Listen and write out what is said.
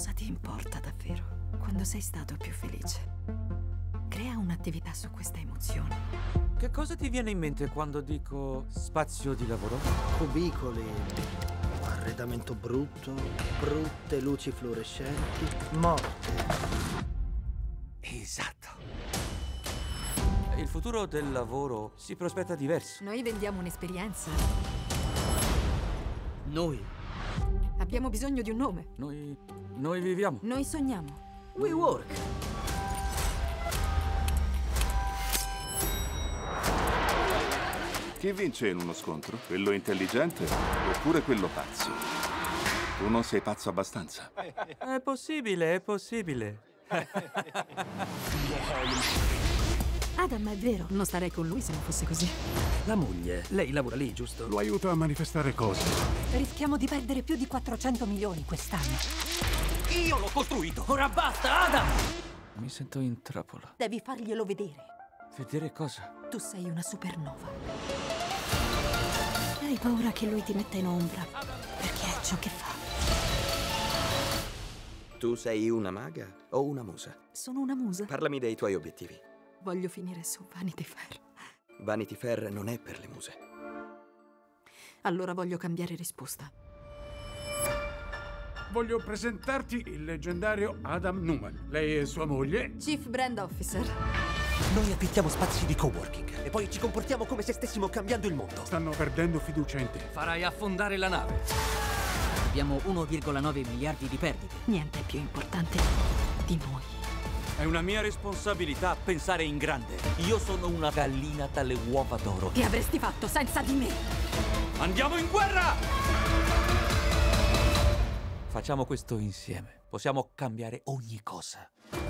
Cosa ti importa davvero? Quando sei stato più felice? Crea un'attività su questa emozione. Che cosa ti viene in mente quando dico spazio di lavoro? Cubicoli, arredamento brutto, brutte luci fluorescenti, morte. Esatto. Il futuro del lavoro si prospetta diverso. Noi vendiamo un'esperienza. Noi. Abbiamo bisogno di un nome. Noi viviamo. Noi sogniamo. WeWork. Chi vince in uno scontro? Quello intelligente oppure quello pazzo? Tu non sei pazzo abbastanza. È possibile, è possibile. Adam, è vero, non starei con lui se non fosse così. La moglie, lei lavora lì, giusto? Lo aiuto a manifestare cose. Rischiamo di perdere più di 400 milioni quest'anno. Io l'ho costruito! Ora basta, Adam! Mi sento in trappola. Devi farglielo vedere. Vedere cosa? Tu sei una supernova. Hai paura che lui ti metta in ombra, perché è ciò che fa. Tu sei una maga o una musa? Sono una musa. Parlami dei tuoi obiettivi. Voglio finire su Vanity Fair. Vanity Fair non è per le muse. Allora voglio cambiare risposta. Voglio presentarti il leggendario Adam Newman. Lei è sua moglie. Chief Brand Officer. Noi affittiamo spazi di coworking e poi ci comportiamo come se stessimo cambiando il mondo. Stanno perdendo fiducia in te. Farai affondare la nave. Abbiamo 1,9 miliardi di perdite. Niente è più importante di noi. È una mia responsabilità pensare in grande. Io sono una gallina dalle uova d'oro. Che avresti fatto senza di me? Andiamo in guerra! Facciamo questo insieme. Possiamo cambiare ogni cosa.